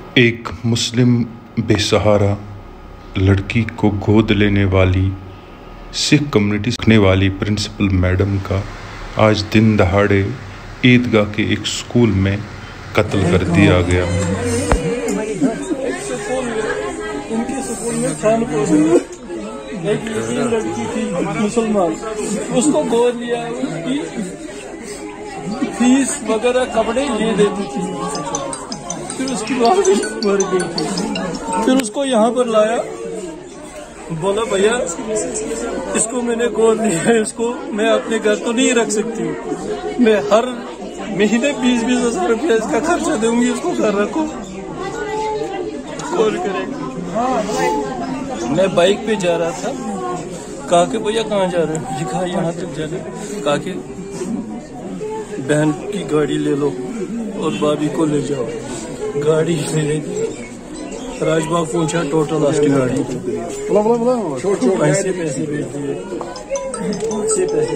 एक मुस्लिम बेसहारा लड़की को गोद लेने वाली सिख कम्युनिटी रखने वाली प्रिंसिपल मैडम का आज दिन दहाड़े ईदगाह के एक स्कूल में कत्ल कर दिया गया। उनके स्कूल में एक लड़की थी मुसलमान, उसको गोद लिया, उसकी फीस वगैरह कपड़े ये देती थी। फिर उसकी बात मर गई थी। फिर उसको यहाँ पर लाया, बोला भैया इसको मैंने गोद लिया है, इसको मैं अपने घर तो नहीं रख सकती हूँ, मैं हर महीने 20-20 हज़ार रुपया इसका खर्चा दूंगी, उसको घर रखो। कौन करेगा? मैं बाइक पे जा रहा था, कहा कि भैया कहाँ जा रहे हो? लिखा यहाँ तक जाना। कहा कि बहन की गाड़ी ले लो और भाभी को ले जाओ। गाड़ी ले राजबाग पहुंचा, टोटल लास्ट गाड़ी पैसे भेज दिए, पैसे